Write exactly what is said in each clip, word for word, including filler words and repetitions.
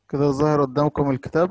كده ظاهر قدامكم الكتاب.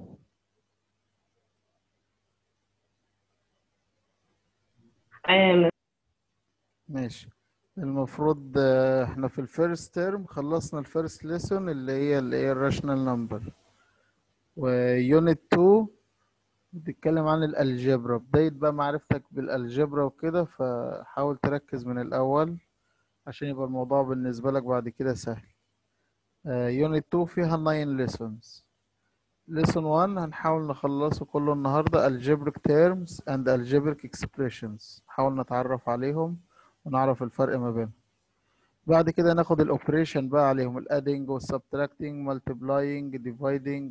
ايوه. ماشي. المفروض آه، احنا في الفيرست تيرم خلصنا الفيرست ليسون اللي هي اللي هي الراشنال نمبر، ويونت اتنين بتتكلم عن الالجبرا. بداية بقى معرفتك بالالجبرا وكده، فحاول تركز من الاول عشان يبقى الموضوع بالنسبة لك بعد كده سهل. يونت اتنين فيها تسعة ليسونز. ليسون واحد هنحاول نخلصه كله النهاردة، algebraic terms and algebraic expressions، نحاول نتعرف عليهم ونعرف الفرق ما بينهم. بعد كده ناخد الاوبريشن بقى عليهم، الادينج والسبتراكتنج مالتيبلاينج ديفايدنج،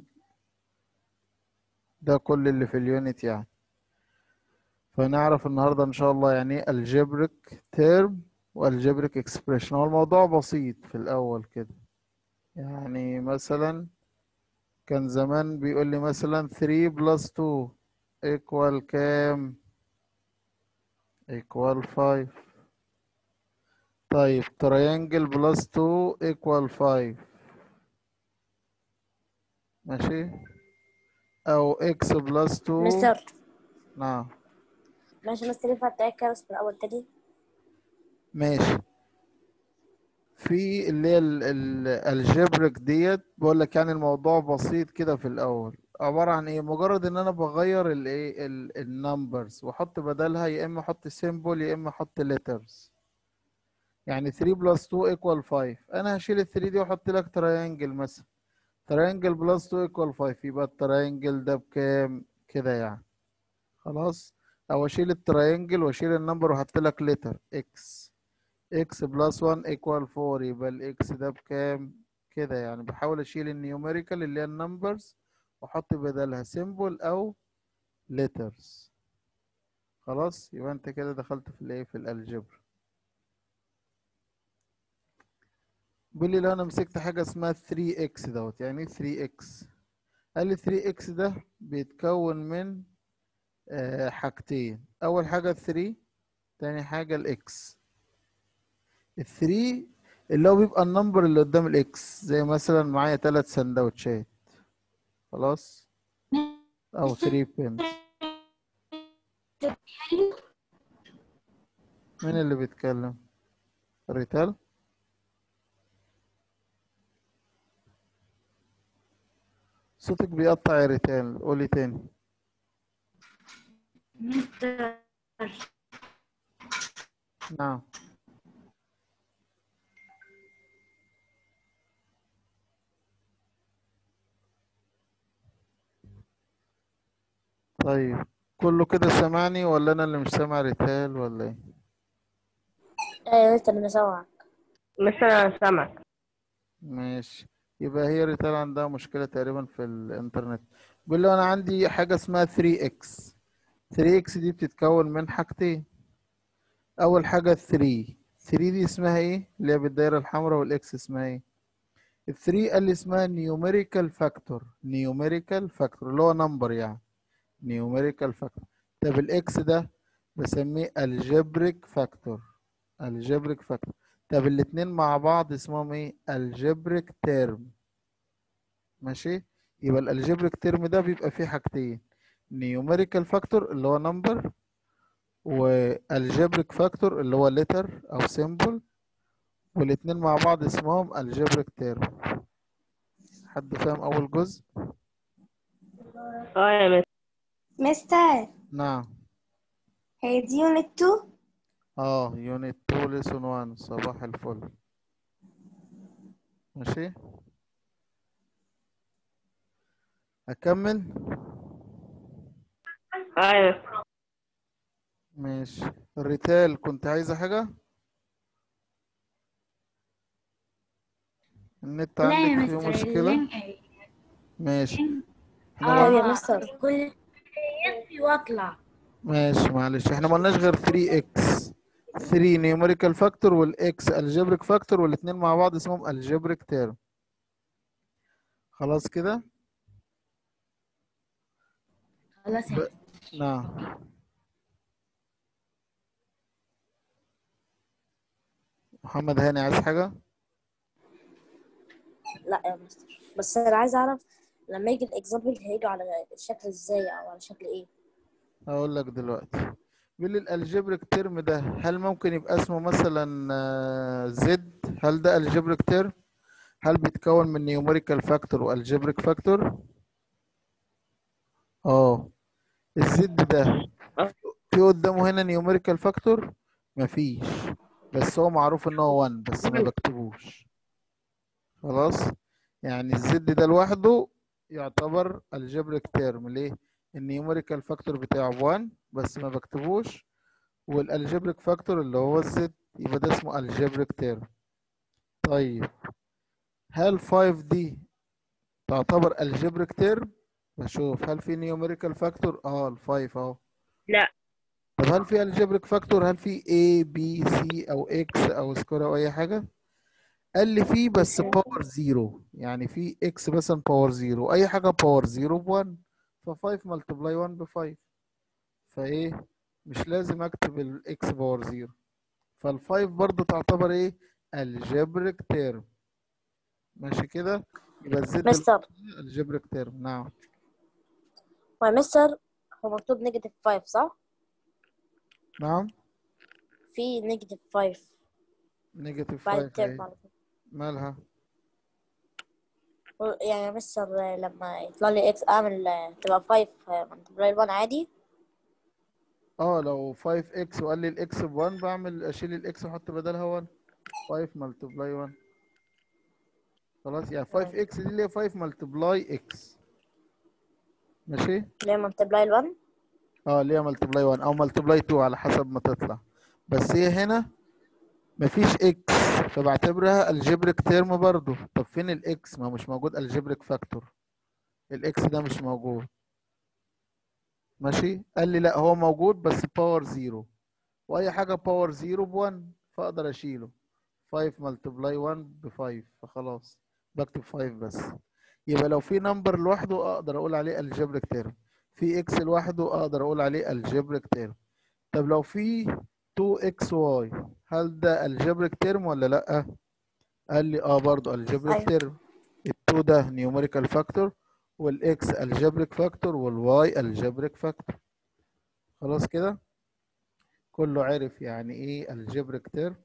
ده كل اللي في اليونت يعني. فنعرف النهارده ان شاء الله يعني ايه algebraic term والجبريك اكسبريشن. هو الموضوع بسيط في الاول كده، يعني مثلا كان زمان بيقول لي مثلا تلاتة بلس اتنين equal كام؟ equal خمسة. طيب triangle بلس اتنين equal خمسة، ماشي؟ او x بلس اتنين. مستر نعم ماشي مستر، ينفع تعيد بس من الأول تاني؟ ماشي. في اللي هي الالجبريك ديت بقول لك يعني الموضوع بسيط كده في الاول، عباره عن ايه؟ مجرد ان انا بغير الايه النمبرز واحط بدلها يا اما احط سيمبل يا اما احط ليترز. يعني تلاتة بلس اتنين ايكوال خمسة، انا هشيل ال تلاتة دي واحط لك تراينجل مثلا، تراينجل بلس اتنين ايكوال خمسة، يبقى التراينجل ده بكام كده يعني. خلاص. او اشيل التراينجل واشيل النمبر واحط لك لتر اكس، اكس بلس واحد ايكوال اربعة، يبقى الاكس ده بكام كده يعني. بحاول اشيل النيوميريكال اللي هي النمبرز واحط بدلها سيمبل او ليترز. خلاص، يبقى انت كده دخلت في الايه في الالجبر. بيقول لي لو انا مسكت حاجه اسمها تلاتة اكس دوت، يعني ايه تلاتة اكس؟ قال لي تلاتة اكس ده بيتكون من آه حاجتين، اول حاجه تلاتة، تاني حاجه الاكس. ال تلاتة اللي هو بيبقى النمبر اللي قدام الاكس، زي مثلا معايا ثلاث سندوتشات، خلاص، او تلاتة بينز. مين اللي بيتكلم؟ ريتال؟ صوتك بيقطع يا ريتال، قولي تاني. مستر نعم. طيب كله كده سامعني ولا انا اللي مش سامع ريتال ولا ايه؟ ايوه مستر انا سامعك. مثلا سمك. ماشي. يبقى هي ريتال عندها مشكلة تقريبا في الانترنت. بيقول له انا عندي حاجة اسمها تلاتة اكس. تلاتة اكس دي بتتكون من حاجتين، اول حاجة تلاتة. تلاتة دي اسمها ايه اللي هي بالدايرة الحمراء، والاكس اسمها ايه؟ ال تلاتة قال لي اسمها نيوميريكال فاكتور، نيوميريكال فاكتور اللي هو نمبر يعني، نيوميريكال فاكتور. طب الاكس ده بسميه الجبريك فاكتور، الجبريك فاكتور. طب الاتنين مع بعض اسمهم ايه؟ الجبريك تيرم. ماشي. يبقى الالجبريك تيرم ده بيبقى فيه حاجتين، نيوميريكال فاكتور اللي هو نمبر، والجبريك فاكتور اللي هو لتر او سيمبل، والاتنين مع بعض اسمهم الجبريك تيرم. حد فاهم اول جزء؟ اه يا مس. مستر، نعم. هي دي يونت اتنين. اه يونت اتنين ليسون واحد، صباح الفل. ماشي. اكمل. اه يا مس. ماشي. الريتال كنت عايزة حاجة؟ النت لا عندك يا فيه مستر مشكلة؟ اللينك. ماشي. احنا ما ايوه يا قلنا. اه مستر. كل يكفي واطلع. ماشي معلش، احنا ما قلناش غير تلاتة اكس. تلاتة نيوميريكال فاكتور والاكس الجبريك فاكتور، والاتنين مع بعض اسمهم الجبريك تيرم. خلاص كده. خلاص يا ب... مستر. نعم. محمد هاني عايز حاجة؟ لا يا مستر. بس انا عايز اعرف لما يجي الاكزامبل هيجي على شكل ازاي او على شكل ايه. هقول لك دلوقتي. بيقول لي الالجبريك تيرم ده هل ممكن يبقى اسمه مثلا زد؟ هل ده الجبريك تيرم؟ هل بيتكون من نيوميريكال فاكتور والجبريك فاكتور؟ اه. الزد ده في قدامه هنا نيوميريكال فاكتور؟ مفيش، بس هو معروف ان هو واحد بس ما بكتبوش. خلاص. يعني الزد ده لوحده يعتبر الجبريك تيرم. ليه؟ النيوميريكال فاكتور بتاعه ب واحد بس ما بكتبوش، والالجبريك فاكتور اللي هو الزد، يبقى ده اسمه الجبريك تيرم. طيب هل خمسة دي تعتبر الجبريك تيرم؟ بشوف هل في نيوميريكال فاكتور. اه الفايف اهو. لا. طب هل في الجبريك فاكتور؟ هل في A B C او X او سكوير او اي حاجه؟ قال لي في بس باور زيرو، يعني في X مثلا باور زيرو، اي حاجه باور زيرو ب واحد، ف خمسة ملتبلاي واحد ب خمسة، فايه مش لازم اكتب الاكس باور زيرو. فالفايف برضه تعتبر ايه؟ الجبريك تيرم. ماشي كده. يبقى الزد مستر الجبريك تيرم. نعم. هو يا مستر هو مكتوب نيجاتيف خمسة صح؟ نعم. في نيجاتيف خمسة نيجاتيف بعد خمسة الترم اهي. على طول. مالها؟ يعني يا مستر لما يطلع لي اكس اعمل تبقى خمسة ملتبلاي واحد عادي. اه لو خمسة اكس وقال لي الاكس ب واحد، بعمل اشيل الاكس واحط بدلها واحد. خمسة ملتبلاي واحد. خلاص. يعني تمام. خمسة اكس دي اللي هي خمسة ملتبلاي اكس. ماشي. ليه ملتبلاي واحد؟ اه اللي هي ملتبلاي واحد او ملتبلاي اتنين على حسب ما تطلع. بس هي هنا مفيش اكس، فبعتبرها الجبريك تيرم برضو. طب فين الاكس؟ ما هو مش موجود الجبريك فاكتور، الاكس ده مش موجود. ماشي. قال لي لا هو موجود بس باور زيرو، واي حاجه باور زيرو ب واحد، فاقدر اشيله. خمسة ملتبلاي واحد ب خمسة، فخلاص بكتب خمسة بس. يبقى لو في نمبر لوحده اقدر اقول عليه الجبريك تيرم، في اكس لوحده اقدر اقول عليه الجبريك تيرم. طب لو في اتنين اكس واي، هل ده الجبريك تيرم ولا لا؟ قال لي اه برضو الجبريك ايوه تيرم. ال2 ده نيوميريكال فاكتور، والاكس الجبريك فاكتور، والواي الجبريك فاكتور. خلاص كده كله عرف يعني ايه الجبريك تيرم.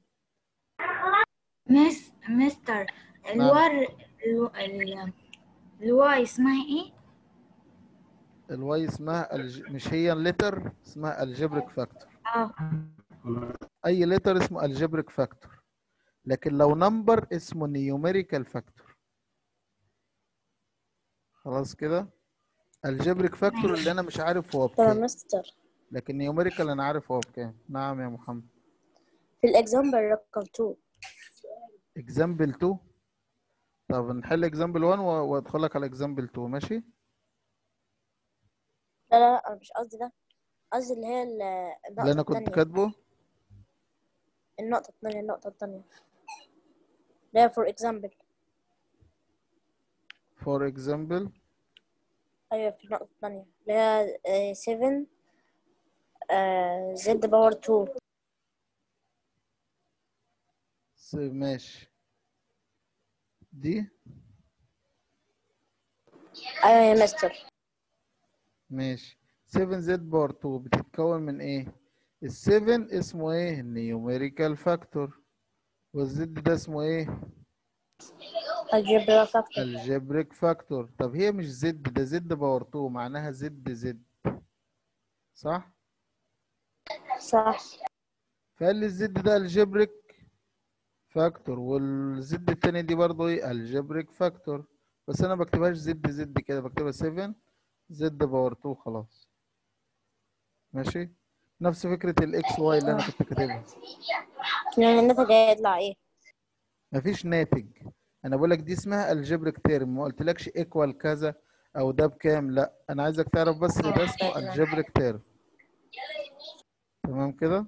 مس مستر نعم. الور الو... ال... الواي اسمها ايه؟ الواي اسمها الج... مش هي الليتر اسمها الجبريك فاكتور. اه. اي ليتر اسمه الجبريك فاكتور، لكن لو نمبر اسمه نيوميريكال فاكتور. خلاص كده. الجبريك فاكتور اللي انا مش عارف هو تمام بكام، مستر. لكن نيوميريكال انا عارف هو بكام. نعم يا محمد. في الاكزامبل رقم اتنين. اكزامبل اتنين. طب نحل اكزامبل واحد و- وادخلك على اكزامبل اتنين. ماشي. لا لا لا انا مش قصدي ده، قصدي اللي هي ال- اللي النقطة انا كنت التانية. كاتبه. النقطة التانية النقطة التانية اللي هي for example. فور اكزامبل. أيوة في النقطة التانية اللي هي آه، سبعة زد باور اتنين. ماشي. دي. أيوة يا مستر. ماشي. سبعة زد باور اتنين بتتكون من ايه؟ ال سبعة اسمه ايه؟ نيوميريكال فاكتور. والزد ده اسمه ايه؟ الجبر فاكتور. الجبريك فاكتور. طب هي مش زد، ده زد باور اتنين معناها زد زد، صح؟ صح. فقال لي الزد ده الجبريك فاكتور، والزد التانية دي برضه ايه؟ الجبريك فاكتور. بس انا بكتبهاش زد زد كده، بكتبها سبعة زد باور اتنين خلاص. ماشي. نفس فكرة الاكس واي اللي انا كنت كاتبها. يعني الناتج هيطلع ايه؟ مفيش ناتج. انا بقول لك دي اسمها الجبريك تيرم، ما قلتلكش ايكوال كذا او ده بكام، لا انا عايزك تعرف بس ان ده اسمه الجبريك تيرم. تمام كده.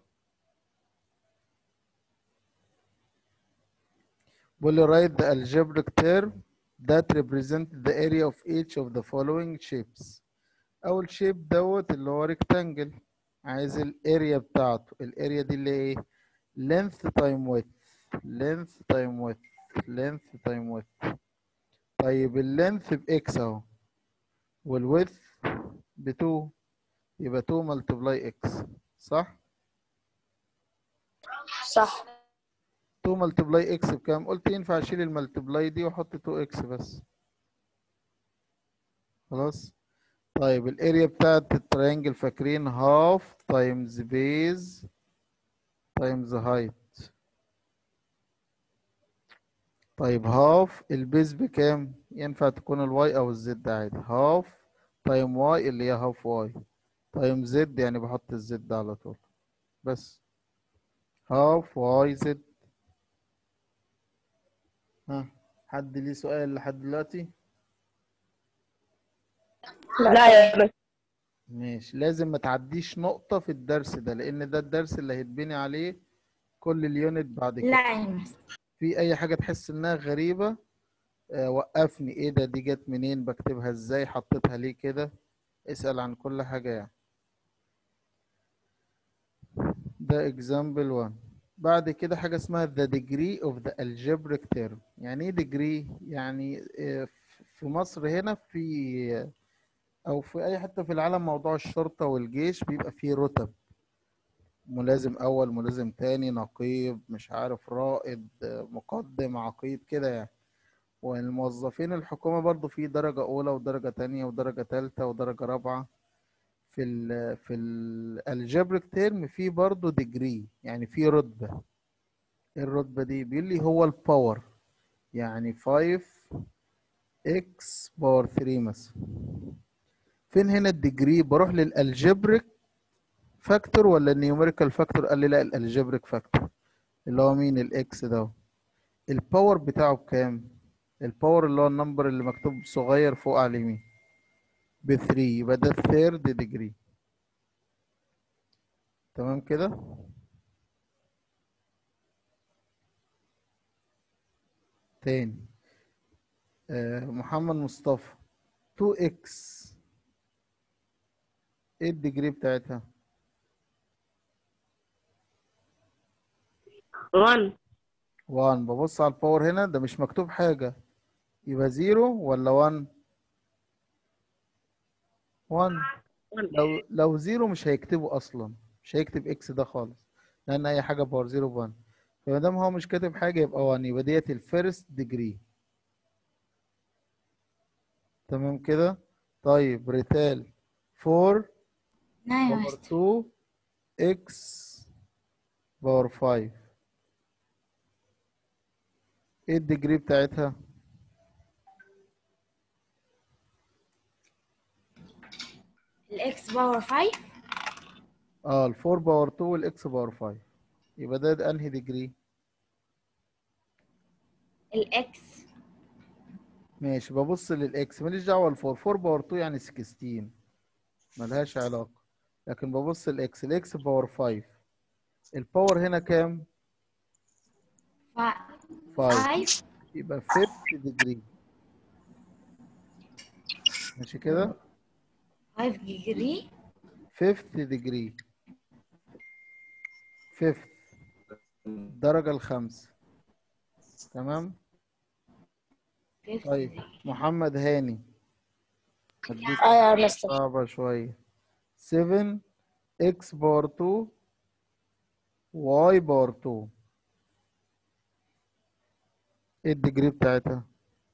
بقول لي write the algebraic term that represent the area of each of the following shapes. اول شيب دوت اللي هو rectangle، عايز الاريا بتاعته. الاريا دي اللي ايه؟ length time width، length time width، length time width. طيب اللينث بإكس أهو، والويدث بتو، يبقى اتنين ملتبلاي إكس، صح؟ صح. اتنين ملتبلاي إكس بكام؟ قلت ينفع أشيل الملتبلاي دي وأحط اتنين إكس بس. خلاص؟ طيب الاريا بتاعت التريانجل فاكرين هاف تايمز بيز تايمز هايت. طيب هاف البيز بكام؟ ينفع تكون الواي او الزد عادي، هاف تايم واي اللي هي هاف واي تايم زد، يعني بحط الزد على طول بس. هاف واي زد. ها حد ليه سؤال لحد دلوقتي؟ لا يا مس. ماشي، لازم ما تعديش نقطة في الدرس ده لأن ده الدرس اللي هيتبني عليه كل اليونت بعد كده. لا يا مس. في أي حاجة تحس إنها غريبة آه وقفني، إيه ده، دي جت منين، بكتبها إزاي، حطيتها ليه كده، اسأل عن كل حاجة يعني. ده example واحد. بعد كده حاجة اسمها the degree of the algebraic term. يعني ايه degree؟ يعني آه، في مصر هنا في او في اي حتة في العالم موضوع الشرطة والجيش بيبقى فيه رتب، ملازم اول، ملازم تاني، نقيب، مش عارف، رائد، آه، مقدم، عقيد كده يعني. والموظفين الحكومة برضو في درجة اولى ودرجة تانية ودرجة تالتة ودرجة رابعة. في ال في الالجبريك تيرم في برضه ديجري، يعني في رتبة. ايه الرتبة دي؟ بيقول لي هو الباور، يعني خمسة اكس باور تلاتة مثلا. فين هنا الديجري؟ بروح للالجبريك فاكتور ولا النيوميريكال فاكتور؟ قال لي لا الالجبريك فاكتور، اللي هو مين؟ الاكس ده. الباور بتاعه بكام؟ الباور اللي هو النمبر اللي مكتوب صغير فوق على اليمين ب تلاتة، يبقى ده الثيرد ديجري. تمام كده؟ تاني آه محمد مصطفى، اتنين اكس ايه الديجري بتاعتها؟ واحد. واحد. ببص على الباور هنا ده مش مكتوب حاجة، يبقى زيرو ولا واحد؟ واحد. لو لو زيرو مش هيكتبه اصلا، مش هيكتب اكس ده خالص، لان اي حاجة باور زيرو بواحد. فما دام هو مش كاتب حاجة يبقى واحد، يبقى ديت الفيرست ديجري. تمام كده؟ طيب ريتال اربعة نعم يا باور مستر. اتنين اكس باور خمسة، ايه الديجري بتاعتها؟ الإكس باور خمسة. اه ال اربعة باور اتنين والاكس باور خمسة، يبقى ده, ده انهي ديجري؟ الإكس. ماشي، ببص للاكس ماليش دعوه الفور، اربعة باور اتنين يعني ستاشر، ملهاش علاقه. لكن ببص الاكس، الاكس باور خمسة، الباور هنا كام؟ خمسة، خمسة. يبقى خمسة ديجري. ماشي كده؟ خمسة ديجري. خمسة ديجري، خمسة الدرجه الخامسه. تمام. خمسة طيب ديجري. محمد هاني، هديك ايوه يا مستر. صعبه شويه. سبعة اكس باور اتنين واي باور اتنين، ايه الديجري بتاعتها؟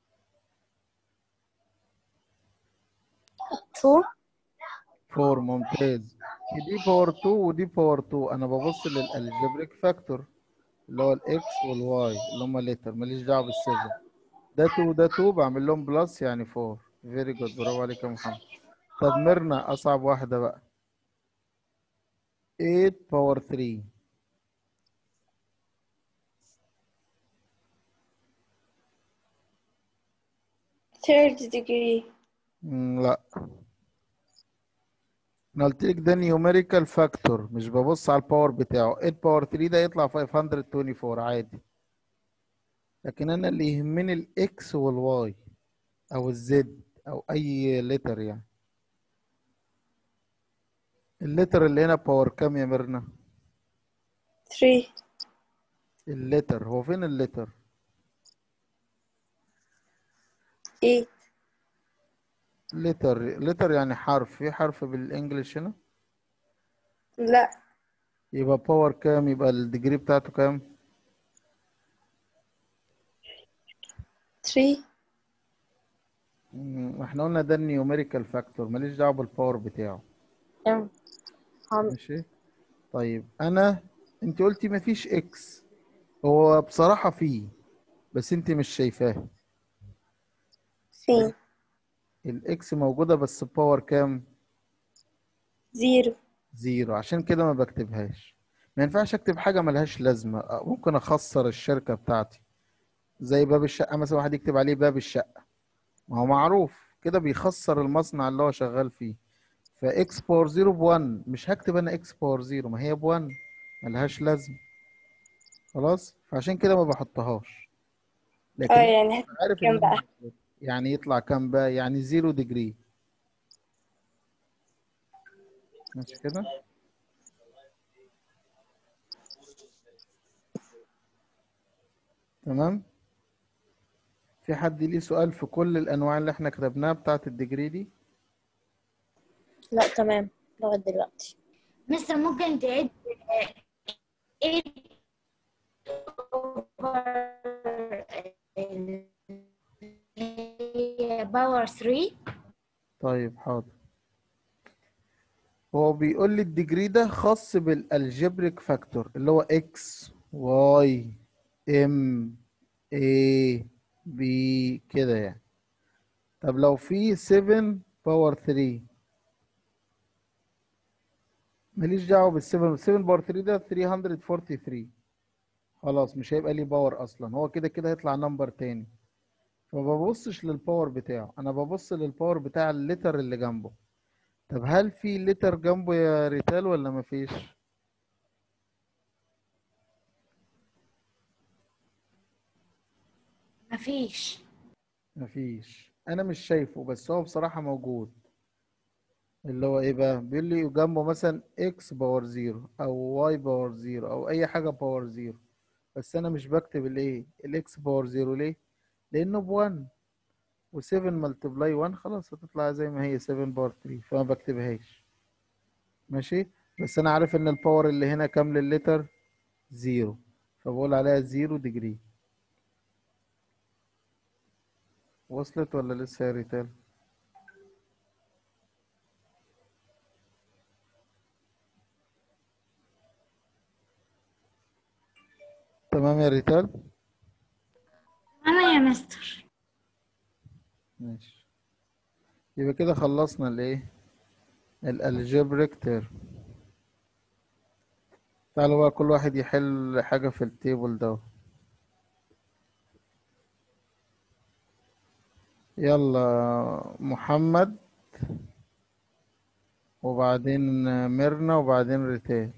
اتنين. اربعة، ممتاز. دي باور اتنين ودي باور اتنين، انا ببص للالجبريك فاكتور اللي هو الاكس والواي اللي هم ليتر، ماليش دعوه بالسيفن. ده اتنين وده اتنين بعمل لهم بلس يعني اربعة. فيري جود، برافو عليك يا محمد. طب ميرنا اصعب واحده بقى، تمانية باور تلاتة. third degree. مم، لا، انا قلت لك ده نيوميريكال فاكتور، مش ببص على الباور بتاعه. تمانية باور تلاتة ده يطلع خمسمية واربعة وعشرين عادي، لكن انا اللي يهمني الاكس والواي او الزد او اي لتر يعني. اللتر اللي هنا باور كام يا ميرنا؟ three. اللتر، هو فين اللتر؟ eight. لتر لتر يعني حرف، في حرف بالانجلش هنا؟ لا. يبقى باور كام؟ يبقى الديجري بتاعته كام؟ three. مم، احنا قلنا ده النيوميريكال فاكتور، ماليش دعوه بالباور بتاعه. تمام. هم ماشي. طيب انا، انت قلتي مفيش اكس. هو بصراحه فيه، بس انت مش شايفاه. فين؟ الاكس موجوده بس باور كام؟ zero. زيرو. عشان كده ما بكتبهاش. ما ينفعش اكتب حاجه ملهاش لازمه، أه، ممكن اخسر الشركه بتاعتي. زي باب الشقه مثلا، واحد يكتب عليه باب الشقه، ما هو معروف كده بيخسر المصنع اللي هو شغال فيه. فاكس باور زيرو بوان، مش هكتب انا اكس باور زيرو، ما هي بوان، ملهاش لازمه. خلاص، فعشان كده ما بحطهاش. اه لكن يعني هتبقى عارف ان كام انا بقى؟ محتاج. يعني يطلع كام بقى؟ يعني زيرو ديجري. ماشي كده. تمام. في حد ليه سؤال في كل الانواع اللي احنا كتبناها بتاعت الديجري دي؟ لا تمام لغاية دلوقتي. مستر ممكن تعيد eight over باور three. طيب حاضر. هو بيقول لي الديجري ده خاص بالالجبريك فاكتور اللي هو اكس واي ام اي بي كده يعني. طب لو في سبعة باور ثري، ماليش دعوه بال سبعة. سبعة باور ثري ده ثلاثمية وثلاثة وأربعين، خلاص مش هيبقى ليه باور اصلا، هو كده كده هيطلع نمبر تاني. فما ببصش للباور بتاعه، انا ببص للباور بتاع اللتر اللي جنبه. طب هل في لتر جنبه يا ريتال ولا مفيش؟ مفيش. مفيش، انا مش شايفه، بس هو بصراحة موجود. اللي هو ايه بقى؟ بيقول لي جنبه مثلا اكس باور زيرو او واي باور زيرو او اي حاجة باور زيرو. بس انا مش بكتب الايه الاكس باور زيرو. ليه؟ لانه بوان، و7 ملتبلاي واحد خلاص هتطلع زي ما هي سبعة باور ثري، فما بكتبهاش. ماشي. بس انا عارف ان الباور اللي هنا كام لللتر؟ زيرو، فبقول عليها زيرو ديجري. وصلت ولا لسه يا ريتال؟ تمام يا ريتال. أنا يا مستر. ماشي. يبقى كده خلصنا الايه الالجبريك تيرم. تعالوا بقى كل واحد يحل حاجة في التيبل ده. يلا محمد، وبعدين ميرنا، وبعدين ريتال.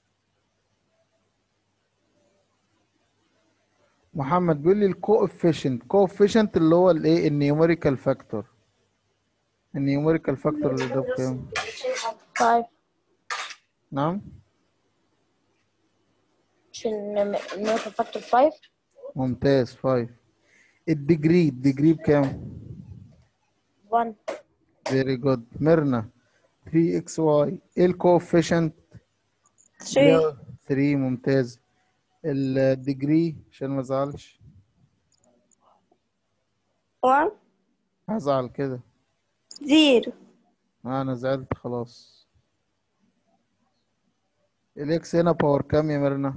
محمد بيقول لي الكوفيشنت. كوفيشنت اللي هو الايه النيوميريكال فاكتور. النيوميريكال فاكتور اللي ده بكام؟ five. نعم. مش النيوتن فاكتور five. ممتاز، خمسة. الديجري الديجري بكام؟ one. فيري جود. ميرنا، ثري اكس واي. ايه الكوفيشنت؟ three. ثري. ممتاز. الديجري عشان ما ازعلش. one. هزعل كده. zero. آه انا زعلت خلاص. الاكس هنا باور كام يا ميرنا؟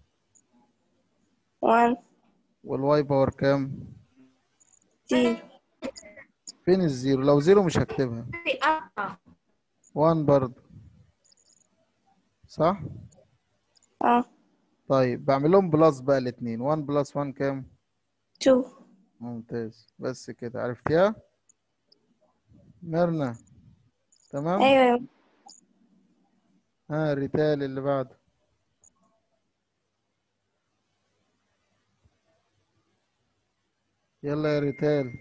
one. والواي باور كام؟ zero. فين الزيرو؟ لو زيرو مش هكتبها. أربعة. واحد برضه، صح؟ اه. طيب بعمل لهم بلس بقى الاثنين. واحد بلس واحد كام؟ two. ممتاز، بس كده عرفتيها ميرنا؟ تمام. ايوه. ها ريتال اللي بعده. يلا يا ريتال.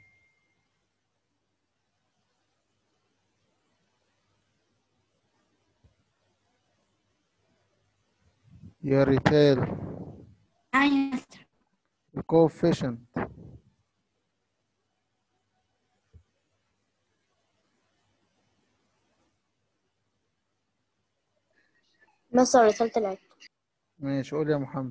يا ريتال. أنا يا مستر. الكوفيشنت. مصر رسالة العد. ماشي قول يا محمد.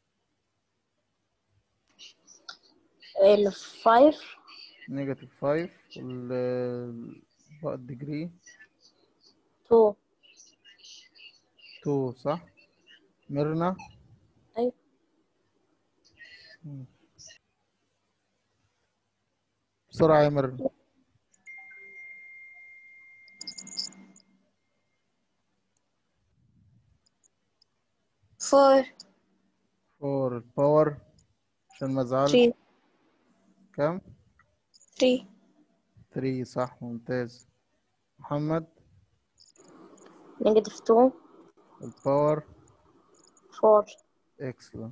ال five نيجاتيف خمسة وال بقى الديجري two. اتنين صح؟ ميرنا. أيوة. مم. بسرعة يا ميرنا. four فور الباور عشان ما ازعلش. three كام؟ three تلاتة صح ممتاز. محمد. negative two الباور four. اكسلنت.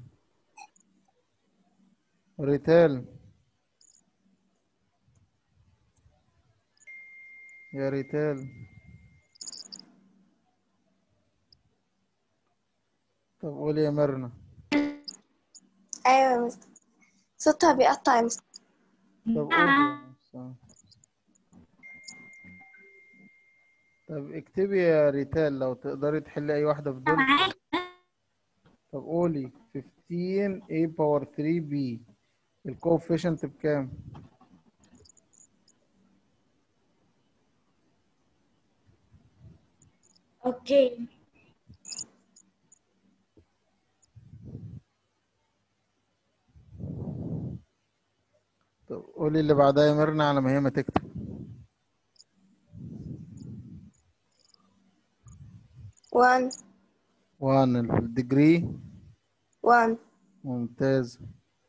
ريتال. يا ريتال. طب قولي يا ميرنا. أيوة يا مستر، صوتها بيقطع يا مستر. طب قولي يا مس- طب اكتبي يا ريتال لو تقدري تحلي اي واحدة في دول. طب قولي خمستاشر A باور تلاتة B الكوفيشنت بكام؟ اوكي. طب قولي اللي بعدها يا ميرنا على ما هي ما تكتب. one واحد الديجري. one ممتاز.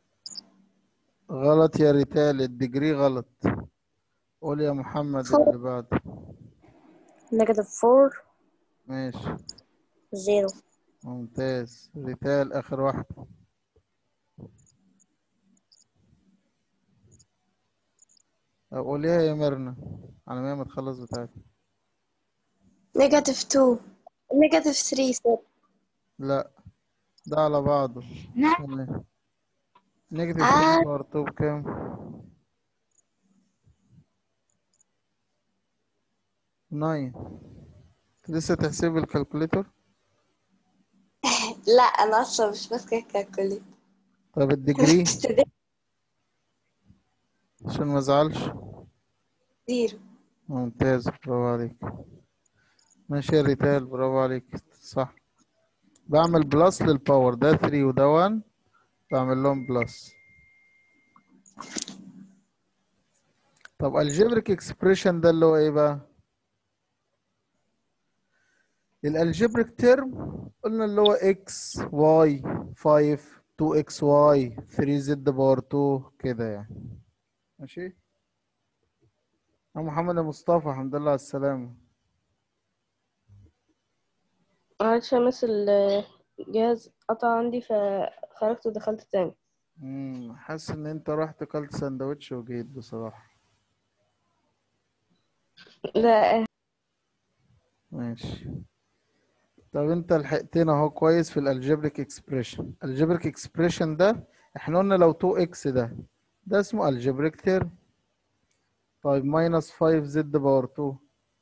غلط يا ريتال الديجري غلط. قول يا محمد four اللي بعد. negative four ماشي zero. ممتاز. ريتال آخر واحدة. طب قوليها يا ميرنا على ما هي ما تخلص بتاعتها. negative two negative three sir. لا ده على بعضه. نعم. استنى. نيجاتيف آه تلاتة باور اتنين بكام؟ تسعة. لسه تحسب الكالكوليتر؟ لا أنا أصلا مش ماسكة الكالكوليتر. طب الديجري ابتديت عشان ما ازعلش. زيرو. ممتاز برافو عليك. ماشي يا ريتال برافو عليك صح. بعمل بلس للباور ده تلاتة وده واحد بعمل لهم بلس. طب الجبريك اكسبريشن ده اللي هو ايه بقى؟ الالجبريك تيرم قلنا اللي هو اكس واي خمسة اتنين اكس واي تلاتة زد باور اتنين كده يعني. ماشي يا محمد يا مصطفى الحمد لله على السلامة. معلش يا مس، الجهاز قطع عندي فخرجت ودخلت تاني. امم حاسس ان انت رحت كلت سندوتش وجيت بصراحة. لا ماشي. طب انت لحقتنا اهو كويس في الالجبريك اكسبريشن. الالجبريك اكسبريشن ده احنا قلنا لو اتنين اكس ده ده اسمه الجبريك تيرم. طيب ماينس خمسة زد باور اتنين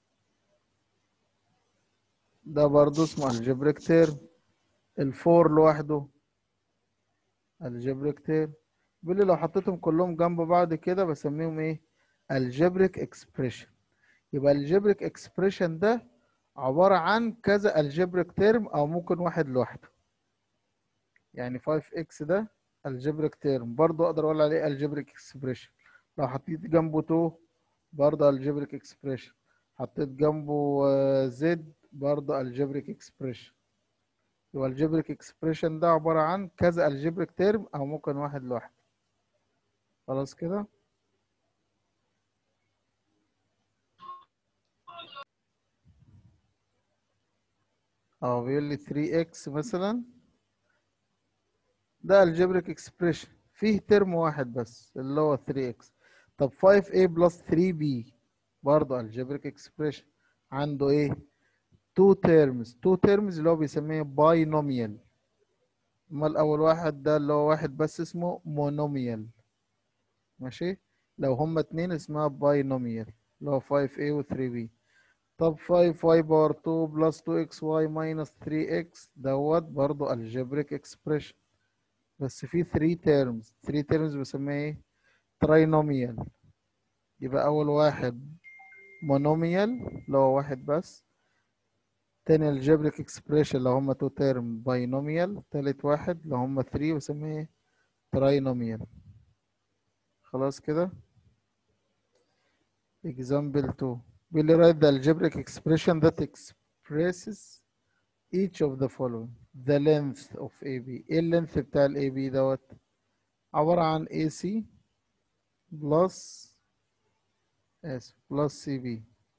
ده برضه اسمه الجبريك تيرم. الفور لوحده الجبريك تيرم. بيقول لي لو حطيتهم كلهم جنب بعض كده بسميهم ايه؟ الجبريك اكسبريشن. يبقى الجبريك اكسبريشن ده عبارة عن كذا الجبريك تيرم او ممكن واحد لوحده. يعني خمسة اكس ده الجبريك تيرم برضه اقدر اقول عليه الجبريك اكسبريشن. لو حطيت جنبه اتنين برضه الجبريك اكسبريشن. حطيت جنبه زد برضه الجبريك اكسبريشن. يبقى الجبريك اكسبريشن ده عبارة عن كذا الجبريك تيرم او ممكن واحد لوحده. خلاص كده. اه بيقول لي تلاتة اكس مثلا ده الجبريك اكسبريشن فيه ترم واحد بس اللي هو تلاتة اكس. طب خمسة ايه بلس تلاتة بي برضه الجبريك اكسبريشن عنده ايه؟ اتنين تيرمز اتنين تيرمز اللي هو بيسميه باينوميال. امال اول واحد ده اللي هو واحد بس اسمه مونوميال. ماشي. لو هما اتنين اسمها باينوميال اللي هو خمسة ايه و تلاتة بي. طب خمسة واي باور اتنين بلس تو اكس واي ماينس تلاتة اكس دوت برضو الجبريك اكسبريشن، بس في تلاتة تيرمز. تلاتة تيرمز بسميها ايه؟ تراينوميال. يبقى اول واحد مونوميال اللي هو واحد بس، تاني الجبريك اكسبريشن اللي هما تو تيرم باينوميال، تالت واحد اللي هما تلاتة بسميه ايه؟ تراينوميال. خلاص كده. example two بيقول لي write the algebraic expression that expresses each of the following. the length of A B. ايه اللينث بتاع ال A B دوت؟ عبارة عن A C plus اسف plus C B.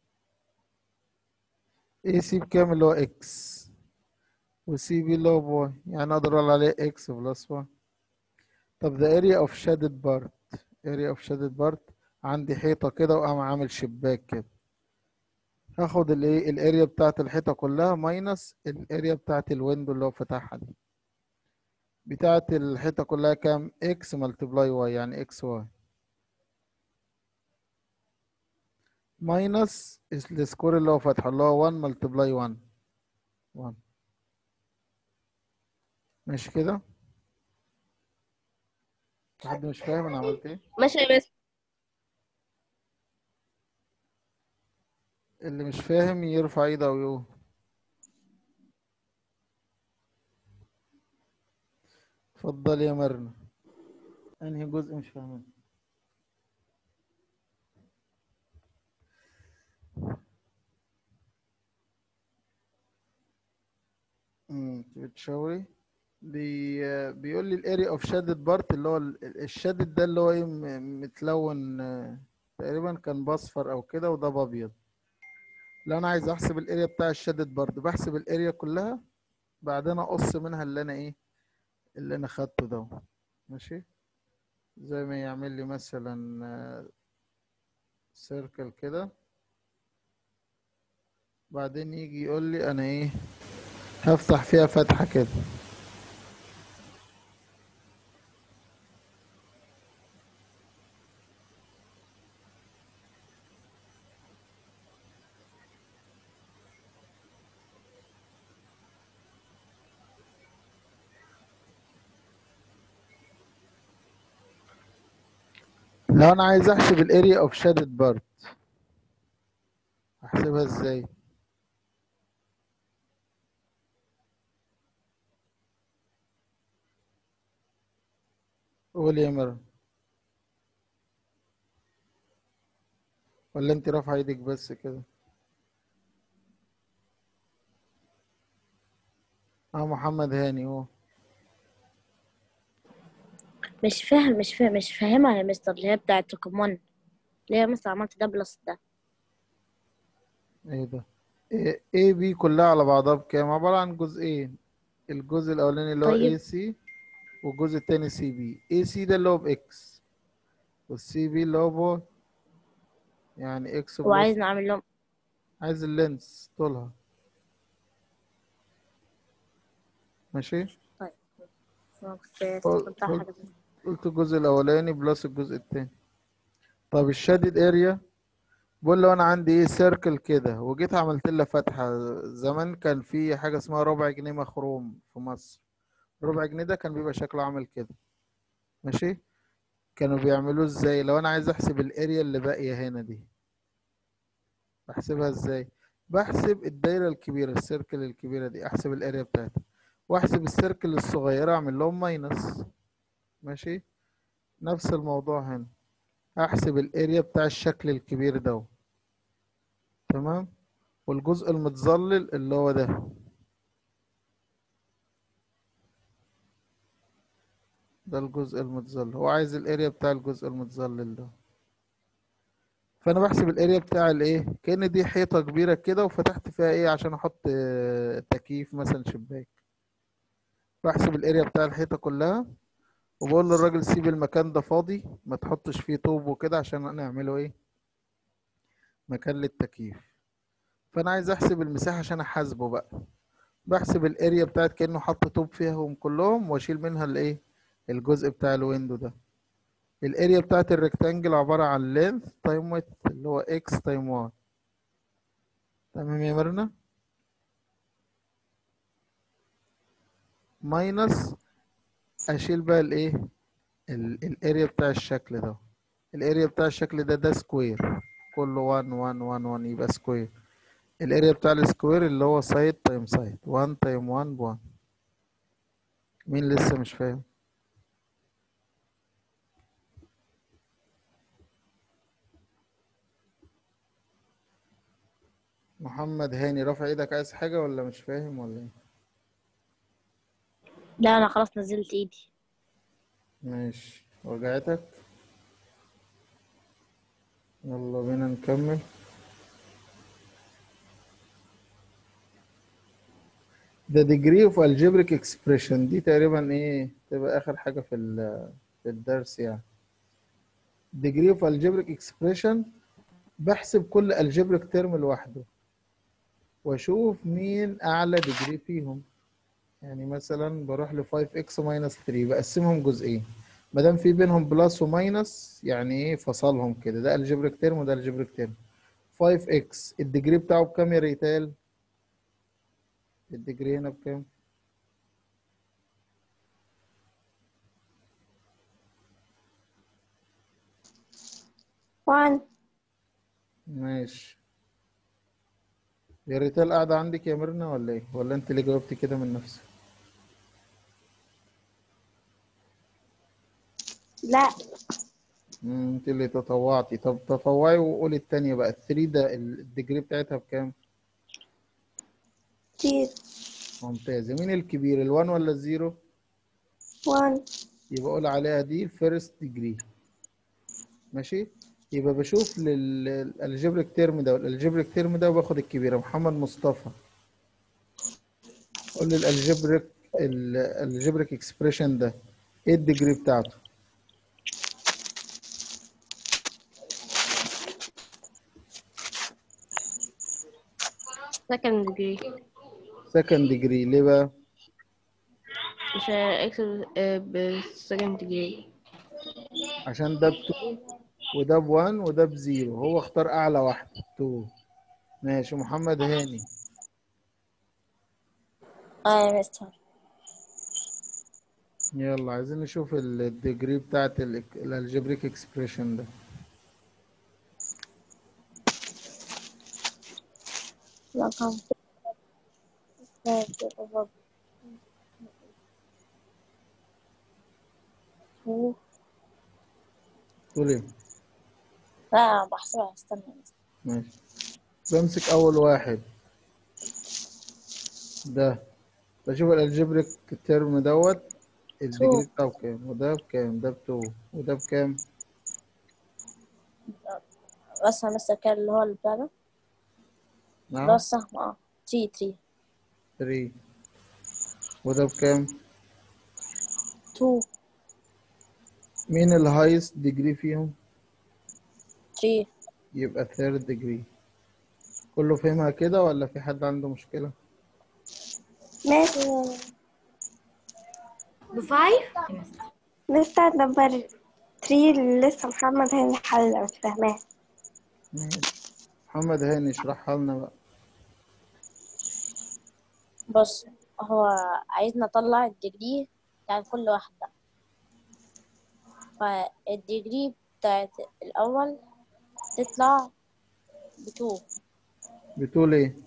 A C بكام اللي هو X، و C B اللي هو بواي، يعني اقدر اقول عليه X plus Y. طب the area of shaded part. area of shaded part عندي حيطة كده وقام عامل شباك كده، هاخد الايه الاريا بتاعت الحيطة كلها ماينس الاريا بتاعت الويندو اللي هو فتحها دي. بتاعت الحيطة كلها كام؟ اكس ملتبلاي واي، يعني اكس واي ماينس السكور اللي هو فاتحه اللي هو واحد ملتبلاي واحد. واحد ماشي كده؟ في حد مش فاهم انا عملت ايه؟ ماشي يا مستر. اللي مش فاهم يرفع ايده ويقول. اتفضل يا مرنا. انهي جزء مش فاهمين؟ امم بتشاوري. بي بيقول لي الاريا اوف شادد بارت اللي هو ال- الشادد ده اللي هو ايه م- متلون، آه، تقريبا كان باصفر او كده وده بابيض. لو انا عايز احسب الاريا بتاع الشادد بارت بحسب الاريا كلها، بعدين اقص منها اللي انا ايه اللي انا خدته ده. ماشي. زي ما يعمل لي مثلا سيركل كده، بعدين يجي يقول لي انا ايه هفتح فيها فتحة كده. لو انا عايز احسب الاريا اوف شادد بارت احسبها ازاي؟ قول يا مرة. ولا انت رافعه ايدك بس كده؟ اه محمد هاني هو. مش فاهم مش فاهم مش فاهمها يا مستر، اللي هي بتاعت رقم واحد، اللي هي مثلا عملت ده بلس ده. ايه ده؟ اي بي كلها على بعضها بكام؟ عبارة عن جزئين، الجزء الاولاني اللي هو اي طيب سي والجزء التاني سي بي. اي سي ده اللي هو باكس والسي بي اللي هو بواي، يعني اكس هو بلس. عايز نعمل لهم. عايز اللينس طولها. ماشي. طيب أنا كنت قل- افتكرتها قلت حاجة تانية. قلت الجزء الاولاني بلس الجزء التاني. طب الشادد اريا، بقول له انا عندي ايه سيركل كده وجيت عملت لها فتحه. زمان كان في حاجه اسمها ربع جنيه مخروم في مصر. ربع جنيه ده كان بيبقى شكله عامل كده. ماشي. كانوا بيعملوه ازاي؟ لو انا عايز احسب الاريا اللي باقيه هنا دي بحسبها ازاي؟ بحسب الدايره الكبيره السيركل الكبيره دي احسب الاريا بتاعتها، واحسب السيركل الصغيره اعمل لهم ماينس. ماشي. نفس الموضوع هنا، احسب الاريا بتاع الشكل الكبير ده. تمام. والجزء المتظلل اللي هو ده، ده الجزء المتظلل، هو عايز الاريا بتاع الجزء المتظلل ده. فانا بحسب الاريا بتاع الايه كأن دي حيطة كبيرة كده وفتحت فيها ايه عشان احط آه، تكييف مثلا شباك. بحسب الاريا بتاع الحيطة كلها، وبقول للراجل سيب المكان ده فاضي ما تحطش فيه طوب وكده عشان نعمله ايه مكان للتكييف. فانا عايز احسب المساحة عشان احاسبه بقى. بحسب الاريا بتاعت كأنه حط طوب فيهم كلهم واشيل منها الايه الجزء بتاع الويندو ده. الاريا بتاعت الريكتانجل عبارة عن length تايم width اللي هو x تايم y. تمام يا مرنا. ماينس، اشيل بقى الايه، الاريا بتاع الشكل ده. الاريا بتاع الشكل ده ده سكوير، كله واحد واحد واحد واحد يبقى سكوير. الاريا بتاع السكوير اللي هو سايد تايم سايد، واحد تايم واحد بواحد. مين لسه مش فاهم؟ محمد هاني رافع ايدك، عايز حاجة ولا مش فاهم ولا ايه؟ لا انا خلاص نزلت ايدي. ماشي، وجعتك. يلا بينا نكمل. The degree of algebraic expression دي تقريبا ايه تبقى اخر حاجة في ال- في الدرس يعني. degree of algebraic expression، بحسب كل algebraic term لوحده واشوف مين اعلى degree فيهم. يعني مثلا بروح ل خمسة اكس minus ثلاثة، بقسمهم جزئين، ما دام في بينهم بلس وماينس يعني ايه فصلهم كده، ده algebraic term وده algebraic term. خمسة اكس الديجري بتاعه بكام يا ريتال؟ الديجري هنا بكام؟ وان. ماشي. يا ريتال قاعدة عندك يا ميرنا ولا ايه؟ ولا انت اللي جاوبتي كده من نفسك؟ لا. مم، انت اللي تطوعتي. طب تطوعي وقولي التانية بقى. الثري ده الديجري بتاعتها بكام؟ كتير. ممتازة. مين الكبير، الوان ولا الزيرو؟ وان. يبقى اقول عليها دي الفيرست ديجري. ماشي. يبقى بشوف للالجبريك تيرم ده والالجبريك تيرم ده وباخد الكبيرة. محمد مصطفى، قول لي الالجبريك الالجبريك اكسبريشن ده ايه الديجري بتاعته؟ second degree. سكند ديجري. ليه بقى؟ عشان اكسب ب second degree. عشان ده ب اتنين وده ب واحد وده ب صفر، هو اختار اعلى واحده اتنين. ماشي. محمد هاني، اه يا مستر. يلا عايزين نشوف الديجري بتاعت الالجبريك اكسبريشن ده. رقم تقول ايه؟ لا بحسبها، استنى يا مستر. ماشي. بمسك اول واحد ده، بشوف الالجبريك تيرم دوت الديجري تو. بتاعه بكام، وده بكام، ده ب اتنين وده بكام. بس يا مستر كان اللي هو اللي بتاع ده اللي هو نعم. السهم اه تي تي تلاتة وده بكام. تو مين الهايست ديجري فيهم؟ تي. يبقى ثيرد ديجري. كله فهمها كده ولا في حد عنده مشكلة؟ ماشي. بفايف. مستر نمبر ثري اللي لسه محمد هاني حل مش فاهماه. ماشي. محمد هاني اشرحها لنا بقى. بص، هو عايزنا نطلع الديجري بتاع كل واحدة. فالديجري بتاعت الأول تطلع بتو، بتقول ايه؟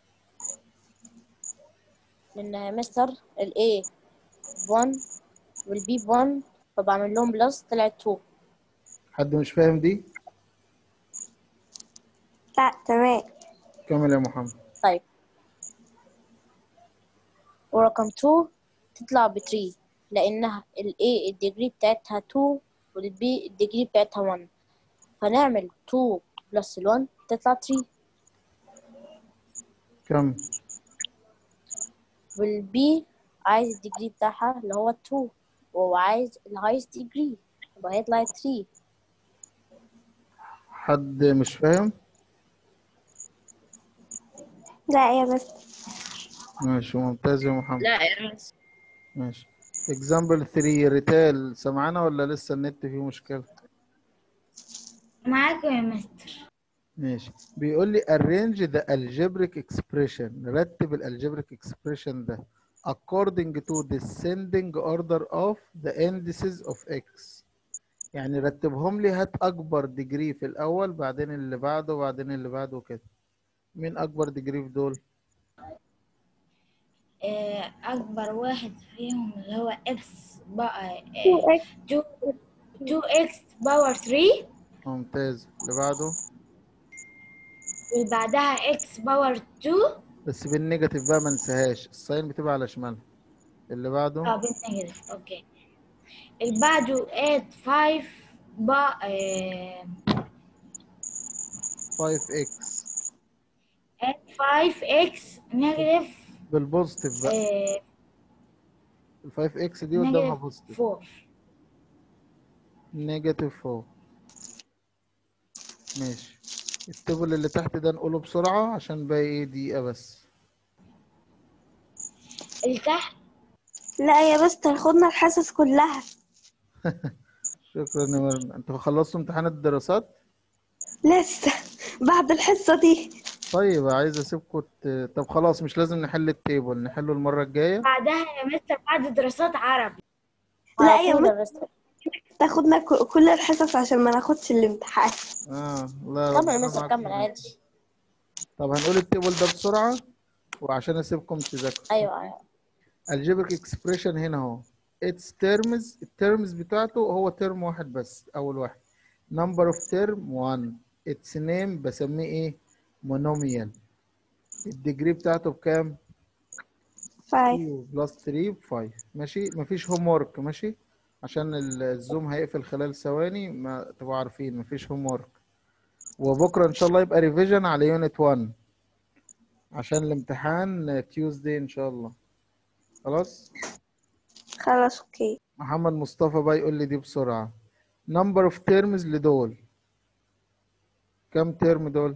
لأن مستر ال A بون وال B بون، فبعمل لهم بلس طلعت تو. حد مش فاهم دي؟ لا تمام. كمل يا محمد. طيب، ورقم تو تطلع بتري، لأنها ال A الديجري بتاعتها تو وال B الديجري بتاعتها ون، فنعمل تو بلس ال ون تطلع تري. كم؟ وال B عايز الديجري بتاعها اللي هو تو، وهو عايز الهايست ديجري، يبقى هيطلع تري. حد مش فاهم؟ لا يا مستر. ماشي، ممتاز يا محمد. لا يا مس. ماشي. example ثري، ريتال سمعنا ولا لسه النت فيه مشكلة؟ معاكم يا مستر. ماشي. بيقول لي arrange the algebraic expression، رتب الالجبريك expression ده according to descending order of the indices of x. يعني رتبهم لي، هات اكبر ديجري في الاول بعدين اللي بعده بعدين اللي بعده كده. مين اكبر ديجري في دول؟ آه، أكبر واحد فيهم اللي هو إكس بقى تو إكس. تو إكس باور ثري، ممتاز. اللي بعده واللي بعدها إكس باور تو. بس بالنيجاتيف بقى، ما ننساهاش الساين بتبقى على شمالها. اللي بعده اه بالنيجاتيف. أوكي. اللي بعده إيت فايف با آه فايف اكس إيت فايف إكس نيجاتيف بالبوزيتيف بقى. آه ال فايف اكس دي قدامها نيجاتيف بوزيتيف. فور. نيجاتيف فور. ماشي. التيبل اللي تحت ده نقوله بسرعة عشان باقي ايه دقيقة بس. اللي تحت لا يا بس تاخدنا الحصص كلها. شكرا يا مرن. انتوا خلصتوا امتحان الدراسات؟ لسه بعد الحصة دي. طيب عايز اسيبكم ت... طب خلاص مش لازم نحل التيبل، نحله المرة الجاية. بعدها يا مستر بعد دراسات عربي. لا على يا طول مس يا مستر. تاخدنا ك- كل الحصص عشان ما ناخدش الامتحان. اه لا، كمل يا ربنا مستر، معاكم كمل جميعا. عادي. طب هنقول التيبل ده بسرعة وعشان اسيبكم تذاكروا. ايوه ايوه. algebraic expression هنا اهو. its terms، الترمز بتاعته هو ترم واحد بس، اول واحد number of term one. its name بسميه ايه؟ monomial. الديجري بتاعته بكام؟ فايف. اتنين بلس تلاتة ب خمسة. ماشي. مفيش هوم ورك ماشي، عشان الزوم هيقفل خلال ثواني، ما تبقوا عارفين مفيش هوم ورك. وبكره ان شاء الله يبقى ريفيجن على يونت واحد عشان الامتحان تيوزداي ان شاء الله. خلاص. خلاص اوكي. محمد مصطفى بقى يقول لي دي بسرعة. number of terms لدول كم ترم دول؟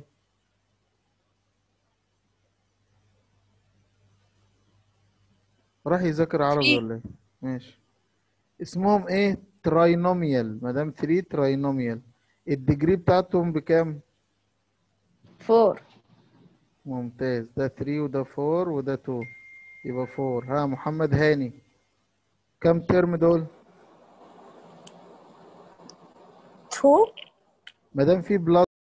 راح يذاكر عربي ولا ايه؟ ماشي. اسمهم ايه؟ تراينوميال. ما دام تلاتة تراينوميال. الديجري بتاعتهم بكام؟ فور. ممتاز. ده تلاتة وده اربعة وده اتنين، يبقى اربعة. ها محمد هاني، كم ترم دول؟ تو. ما دام في بلس